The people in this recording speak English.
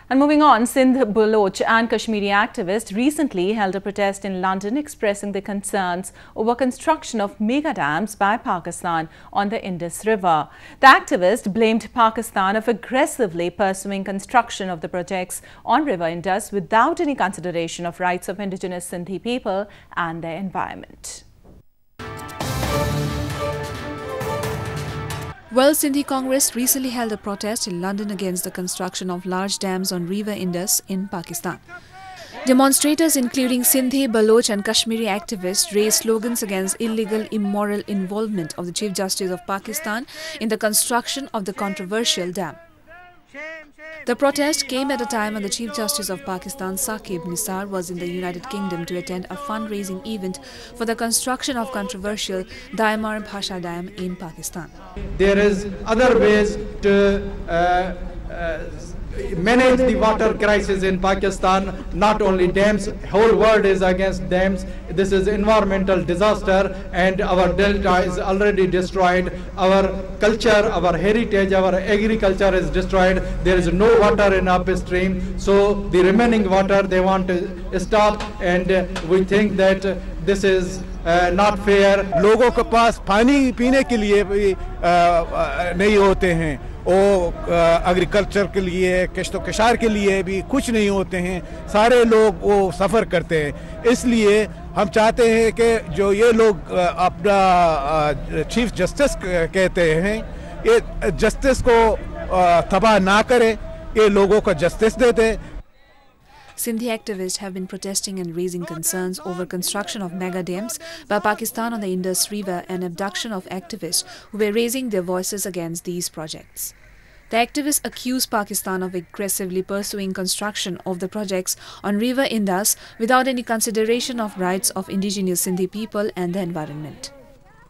And moving on, Sindhi, Baloch and Kashmiri activists recently held a protest in London expressing their concerns over construction of mega dams by Pakistan on the Indus River. The activists blamed Pakistan of aggressively pursuing construction of the projects on River Indus without any consideration of rights of indigenous Sindhi people and their environment. World Sindhi Congress recently held a protest in London against the construction of large dams on River Indus in Pakistan. Demonstrators including Sindhi, Baloch and Kashmiri activists raised slogans against illegal, immoral involvement of the Chief Justice of Pakistan in the construction of the controversial dam. The protest came at a time when the Chief Justice of Pakistan, Saqib Nisar, was in the United Kingdom to attend a fundraising event for the construction of controversial Daimar Bhasha Dam in Pakistan. There is other ways to manage the water crisis in Pakistan, not only dams. Whole world is against dams. This is environmental disaster and our delta is already destroyed. Our culture, our heritage, our agriculture is destroyed. There is no water in upstream. So the remaining water they want to stop, and we think that this is not fair. लोगों के पास पानी पीने के लिए भी नहीं होते हैं, वो एग्रीकल्चर के लिए, कश्तो कशार के लिए भी कुछ नहीं होते हैं, सारे लोग वो सफ़र करते हैं। इसलिए हम चाहते हैं कि जो ये लोग अपना चीफ जस्टिस कहते हैं, ये जस्टिस को तबाह ना करें, ये लोगों को जस्टिस दे दें। Sindhi activists have been protesting and raising concerns over construction of mega dams by Pakistan on the Indus River and abduction of activists who were raising their voices against these projects. The activists accuse Pakistan of aggressively pursuing construction of the projects on River Indus without any consideration of rights of indigenous Sindhi people and the environment.